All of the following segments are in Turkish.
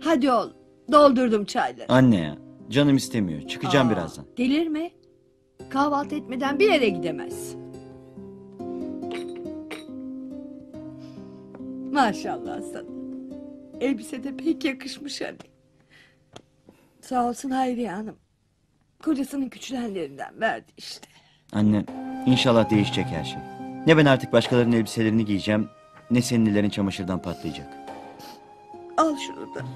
Hadi oğlum, doldurdum çayları. Anne ya, canım istemiyor. Çıkacağım birazdan. Delirme. Kahvaltı etmeden bir yere gidemez. Maşallah sana. Elbise de pek yakışmış hani. Sağ olsun Hayriye Hanım. Kocasının küçülenlerinden verdi işte. Anne, inşallah değişecek her şey. Ne ben artık başkalarının elbiselerini giyeceğim, ne senin ellerin çamaşırdan patlayacak. Al şunu da.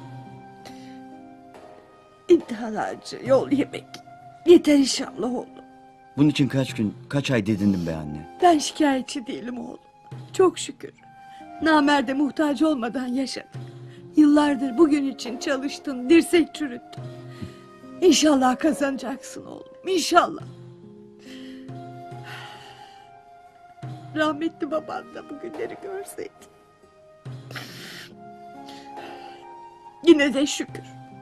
İmtihan harcı, yol yemek. Yeter inşallah oğlum. Bunun için kaç gün, kaç ay didindim be anne. Ben şikayetçi değilim oğlum. Çok şükür. Namerde muhtaç olmadan yaşadık. Yıllardır bugün için çalıştın, dirsek çürüttün. İnşallah kazanacaksın oğlum, İnşallah. Rahmetli baban da bugünleri görseydi. Yine de şükür.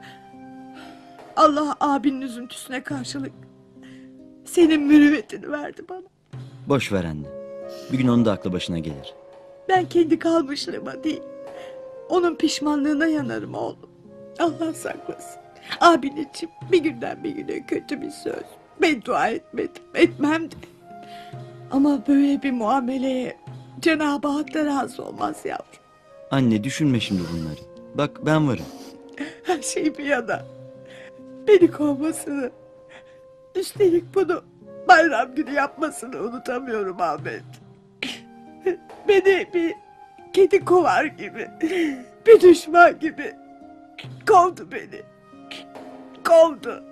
Allah abinin üzüntüsüne karşılık senin mürüvvetini verdi bana. Boş ver anne. Bir gün onun da aklı başına gelir. Ben kendi kalmışlığıma değil, onun pişmanlığına yanarım oğlum. Allah saklasın. Abin için bir günden bir güne kötü bir söz. Beddua etmedim, etmem de. Ama böyle bir muameleye Cenab-ı Hak da razı olmaz yavrum. Anne düşünme şimdi bunları. Bak ben varım. Her şey bir yana. Beni kovmasını, üstelik bunu bayram günü yapmasını unutamıyorum Ahmet. Beni bir kedi kovar gibi, bir düşman gibi kovdu beni. Kovdu.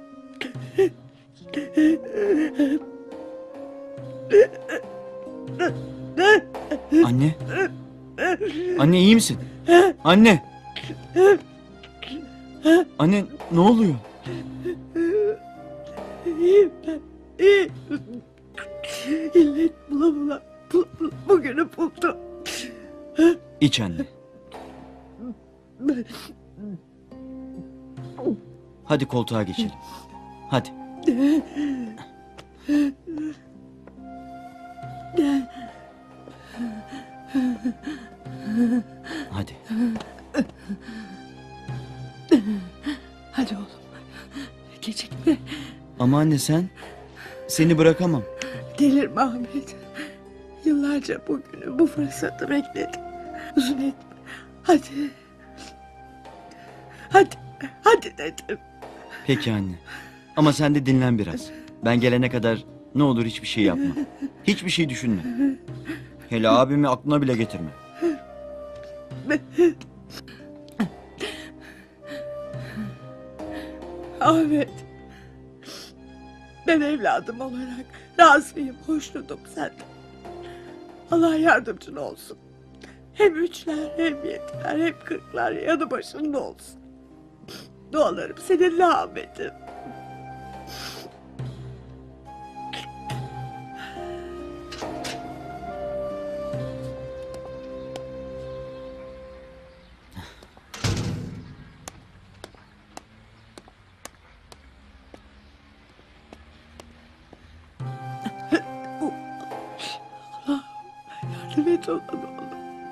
Anne. Anne iyi misin? Anne. Anne ne oluyor? İyiyim ben, iyiyim. İllet bula bula, bugünü buldu. İç anne. Hadi koltuğa geçelim. Hadi. Hadi. Hadi oğlum. Gecikme. Ama anne sen... Seni bırakamam. Delirme Ahmet. Yıllarca bugünü, bu fırsatı bekledim. Uzun etme. Hadi. Hadi. Hadi dedim. Peki anne. Ama sen de dinlen biraz. Ben gelene kadar ne olur hiçbir şey yapma. Hiçbir şey düşünme. Hele abimi aklına bile getirme. Ahmet. Ben evladım olarak razıyım, hoşnutum senden. Allah yardımcın olsun. Hem üçler, hem yediler, hem kırklar yanı başında olsun. Dualarım seninle Ahmet'im. Allah yardım et ona ne olur.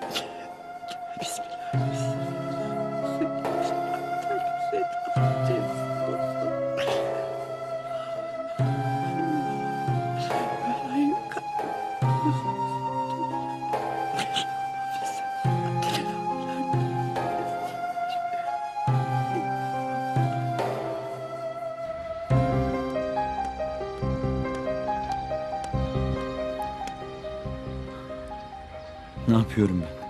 Ne yapıyorum ben?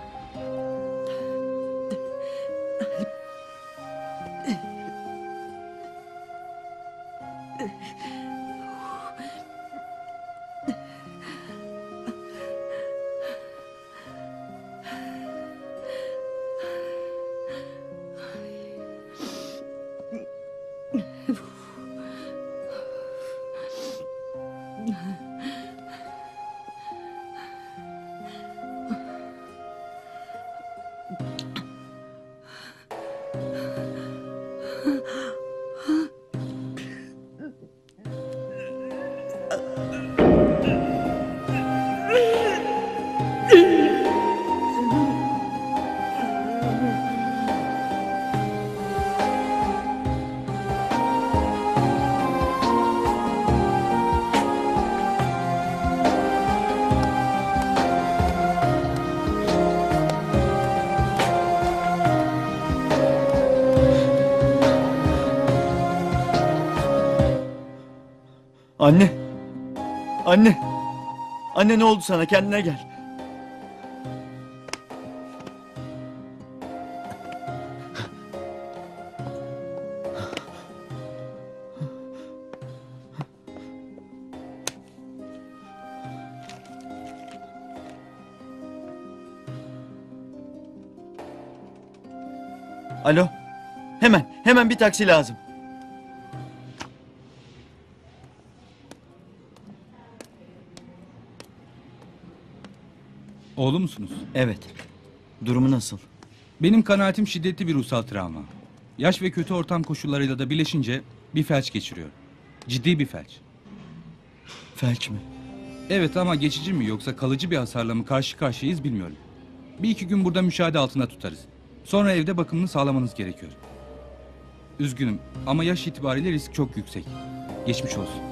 Anne. Anne. Anne ne oldu sana? Kendine gel. Alo. Hemen bir taksi lazım. Oğlu musunuz? Evet. Durumu nasıl? Benim kanaatim şiddetli bir ruhsal travma. Yaş ve kötü ortam koşullarıyla da birleşince bir felç geçiriyor. Ciddi bir felç. Felç mi? Evet ama geçici mi yoksa kalıcı bir hasarla mı karşı karşıyayız bilmiyorum. Bir iki gün burada müşahede altında tutarız. Sonra evde bakımını sağlamanız gerekiyor. Üzgünüm ama yaş itibariyle risk çok yüksek. Geçmiş olsun.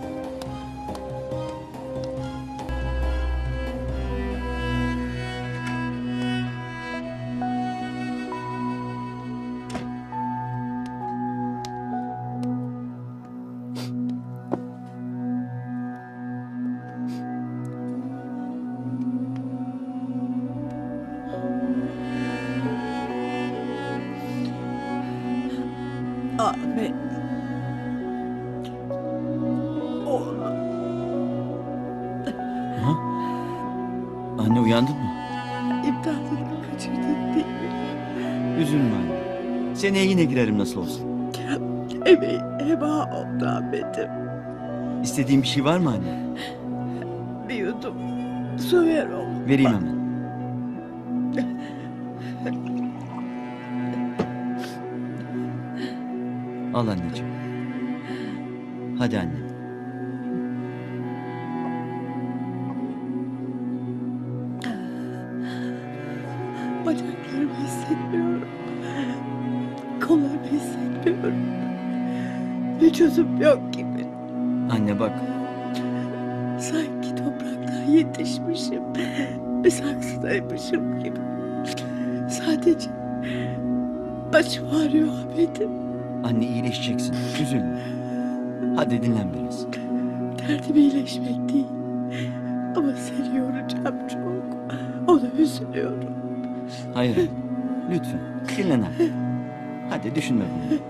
Ahmet. Oğlum. Ha? Anne uyandın mı? İmtihanını kaçırdın değil mi? Üzülme anne. Seneye yine girerim nasıl olsun. Emeğin heba oldu Ahmet'im. İstediğin bir şey var mı anne? Bir yudum su ver oğlum. Vereyim hemen. Al anneciğim. Hadi anne. Bacaklarımı hissetmiyorum. Kollarımı hissetmiyorum. Vücudum yok gibi. Anne bak. Sanki topraktan yetişmişim. Bir saksıdaymışım gibi. Sadece başım ağrıyor Ahmet'im. Anne iyileşeceksin. Üzülme. Hadi dinlen biraz. Derdim iyileşmek değil. Ama seni yoracağım çok. Ona üzülüyorum. Hayır anne. Lütfen. Dinlen artık. Hadi düşünme bunu.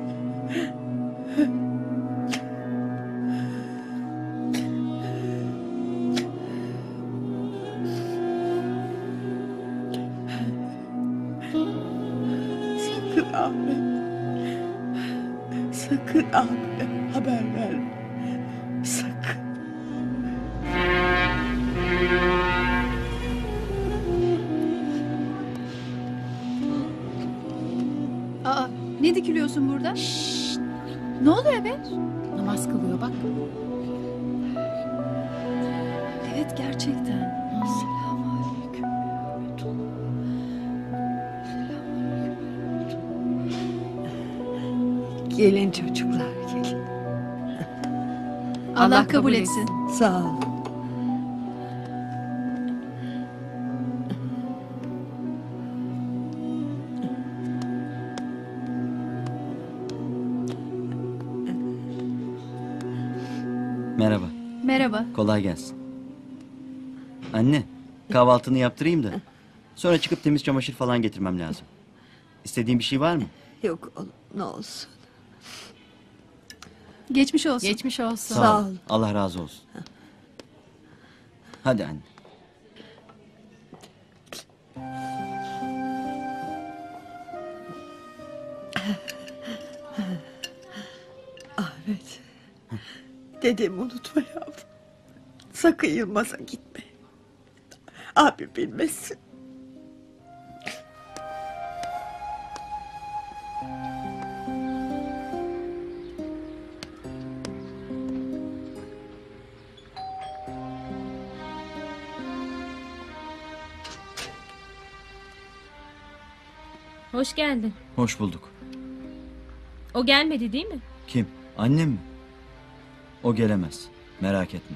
Sakın Ahmet. Sakın Ahmet haber verme. Sakın. Aa, ne dikiliyorsun burada? Ne oluyor be? Namaz kılıyor bak. Evet gerçekten. Selamünaleyküm. Gelin çocuklar gelin. Allah kabul etsin. Sağ ol. Merhaba. Merhaba. Kolay gelsin. Anne, kahvaltını yaptırayım da. Sonra çıkıp temiz çamaşır falan getirmem lazım. İstediğin bir şey var mı? Yok oğlum ne olsun. Geçmiş olsun. Geçmiş olsun. Sağ ol. Allah razı olsun. Hadi anne. Ahmet. Dedemi unutma yavrum. Sakın Yılmaz'a gitme. Abi bilmesin. Hoş geldin. Hoş bulduk. O gelmedi değil mi? Kim? Annem mi? O gelemez. Merak etme.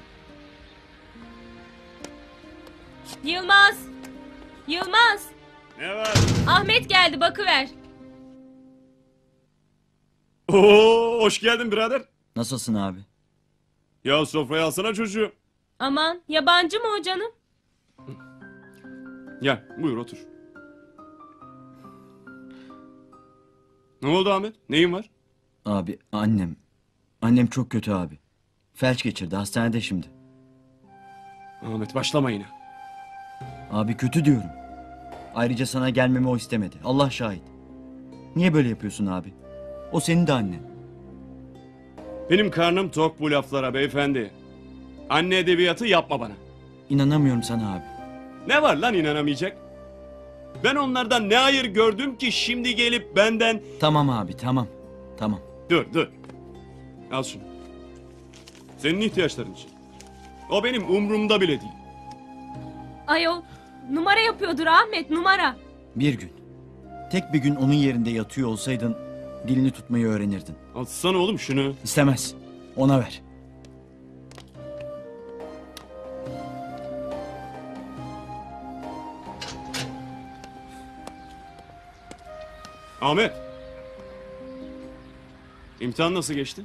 Yılmaz! Yılmaz! Ne var? Ahmet geldi bakıver. Oo, hoş geldin birader. Nasılsın abi? Ya sofraya alsana çocuğu. Aman yabancı mı o canım? Gel buyur otur. Ne oldu Ahmet? Neyin var? Abi annem. Annem çok kötü abi. Felç geçirdi, hastanede şimdi. Ahmet başlama yine. Abi kötü diyorum. Ayrıca sana gelmemi o istemedi. Allah şahit. Niye böyle yapıyorsun abi? O senin de annen. Benim karnım tok bu laflara beyefendi. Anne edebiyatı yapma bana. İnanamıyorum sana abi. Ne var lan inanamayacak? Ben onlardan ne hayır gördüm ki şimdi gelip benden... Tamam abi, tamam. Tamam. Dur. Al şunu. Senin ihtiyaçların için. O benim umrumda bile değil. Ayol numara yapıyordur Ahmet, numara. Bir gün. Tek bir gün onun yerinde yatıyor olsaydın dilini tutmayı öğrenirdin. Alsana oğlum şunu. İstemez. Ona ver. Ahmet. İmtihan nasıl geçti?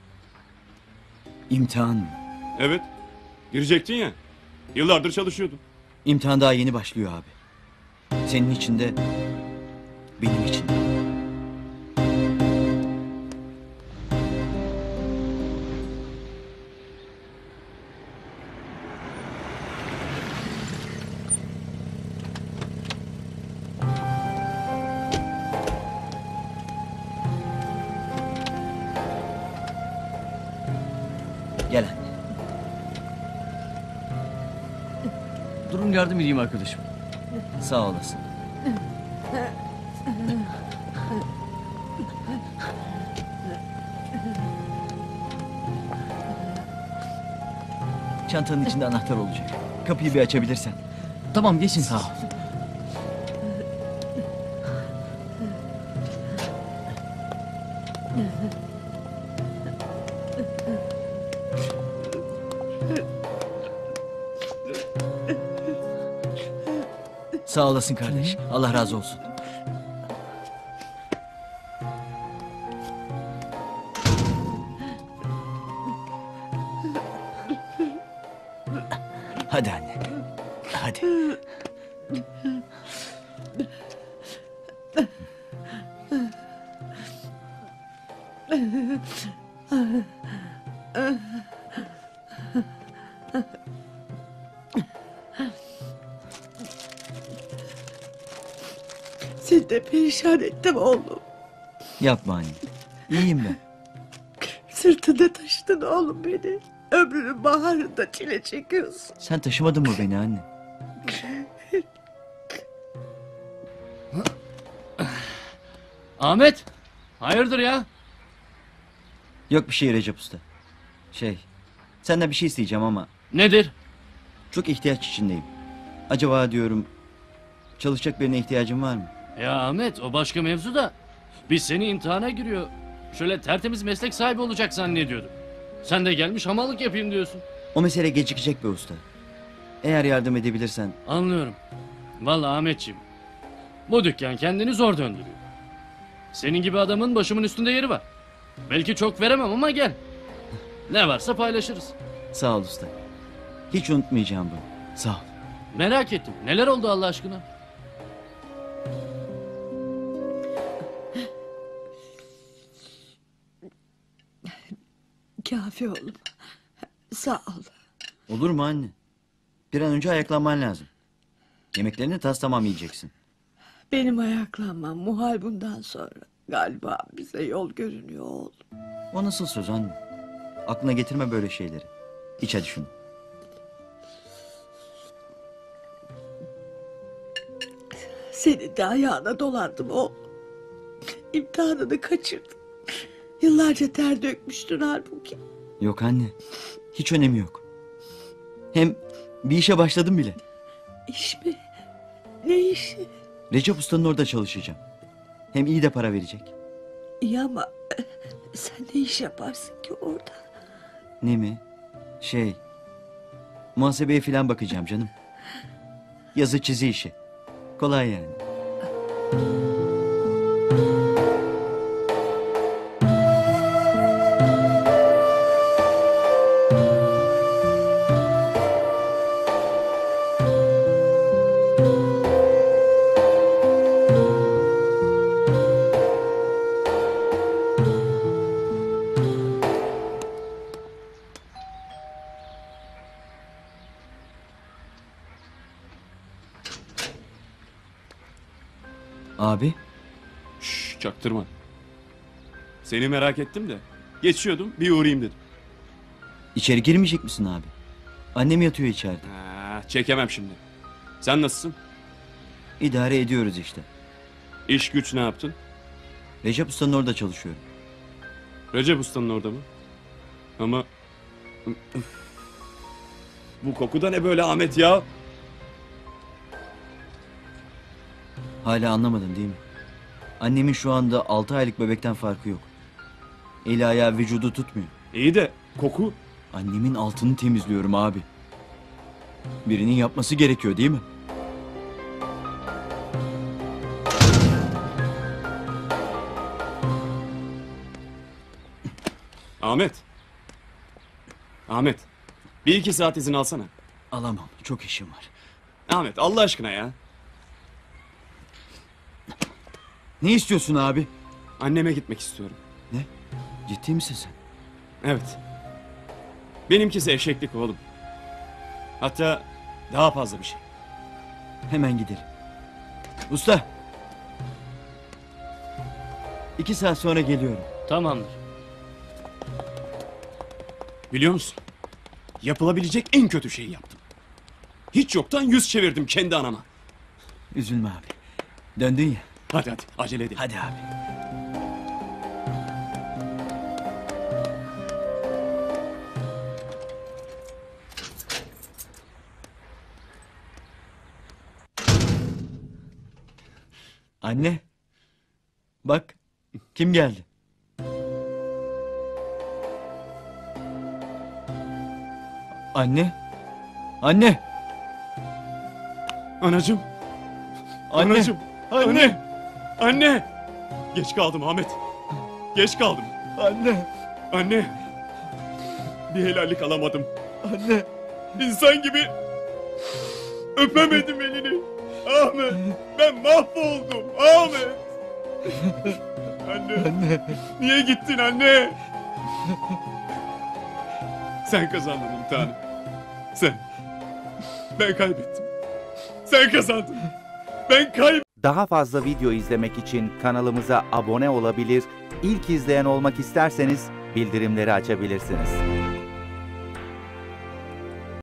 İmtihan mı? Evet. Girecektin ya. Yıllardır çalışıyordum. İmtihan daha yeni başlıyor abi. Senin için de benim için de. Gel anne. Durun yardım edeyim arkadaşım. Sağ olasın. Çantanın içinde anahtar olacak. Kapıyı bir açabilirsen. Tamam geçin. Sağ ol. Sağ olasın kardeş. Allah razı olsun. Hadi anne. Hadi. Seni de perişan ettim oğlum. Yapma anne. İyiyim ben. Sırtında taşıdın oğlum beni. Ömrünün baharında çile çekiyorsun. Sen taşımadın mı beni anne? Ahmet! Hayırdır ya? Yok bir şey Recep Usta. Senden bir şey isteyeceğim ama Nedir? çok ihtiyaç içindeyim. Acaba diyorum çalışacak birine ihtiyacın var mı? Ya Ahmet o başka mevzu da. Biz seni imtihana giriyor. Şöyle tertemiz meslek sahibi olacak zannediyordum. Sen de gelmiş hamallık yapayım diyorsun. O mesele gecikecek be usta. Eğer yardım edebilirsen. Anlıyorum. Vallahi Ahmetciğim. Bu dükkan kendini zor döndürüyor. Senin gibi adamın başımın üstünde yeri var. Belki çok veremem ama gel. Ne varsa paylaşırız. Sağ ol usta. Hiç unutmayacağım bunu. Sağ ol. Merak ettim. Neler oldu Allah aşkına? Kafi oğlum. Sağ ol. Olur mu anne? Bir an önce ayaklanman lazım. Yemeklerini tas tamam yiyeceksin. Benim ayaklanmam muhal bundan sonra. Galiba bize yol görünüyor oğlum. O nasıl söz anne? Aklına getirme böyle şeyleri. İç hadi şunu. Senin de ayağına dolandım oğlum. İmtihanını kaçırdın. Yıllarca ter dökmüştün halbuki. Yok anne. Hiç önemi yok. Hem bir işe başladım bile. İş mi? Ne işi? Recep Usta'nın orada çalışacağım. Hem iyi de para verecek. İyi ama sen ne iş yaparsın ki orada? Ne mi? Muhasebeye falan bakacağım canım. Yazı çizi işi. Kolay yani. Abi? Şşş, çaktırma. Seni merak ettim de. Geçiyordum, bir uğrayayım dedim. İçeri girmeyecek misin abi? Annem yatıyor içeride. Çekemem şimdi. Sen nasılsın? İdare ediyoruz işte. İş güç ne yaptın? Recep Usta'nın orada çalışıyorum. Recep Usta'nın orada mı? Ama... Bu koku da ne böyle Ahmet ya? Hala anlamadın değil mi? Annemin şu anda 6 aylık bebekten farkı yok. Eli ayağı vücudu tutmuyor. İyi de koku... Annemin altını temizliyorum abi. Birinin yapması gerekiyor değil mi? Ahmet. Ahmet. Bir iki saat izin alsana. Alamam. Çok işim var. Ahmet Allah aşkına ya. Ne istiyorsun abi? Anneme gitmek istiyorum. Ciddi misin sen? Evet. Benimkisi eşeklik oğlum. Hatta daha fazla bir şey. Hemen gidelim. Usta. 2 saat sonra geliyorum. Tamamdır. Biliyor musun? Yapılabilecek en kötü şeyi yaptım. Hiç yoktan yüz çevirdim kendi anama. Üzülme abi. Döndün ya. Hadi hadi acele edelim. Hadi abi. Anne. Bak. Kim geldi? Anne. Anne. Anacığım. Anne. Anacığım. Anne. Anne. Geç kaldım Ahmet. Geç kaldım. Anne. Anne. Bir helallik alamadım. Anne. İnsan gibi öpemedim elini. Ahmet. Ben mahvoldum. Ahmet. Anne. Anne. Niye gittin anne? Sen kazandın imtihanı. Sen. Ben kaybettim. Sen kazandın. Ben kaybettim. Daha fazla video izlemek için kanalımıza abone olabilir, ilk izleyen olmak isterseniz bildirimleri açabilirsiniz.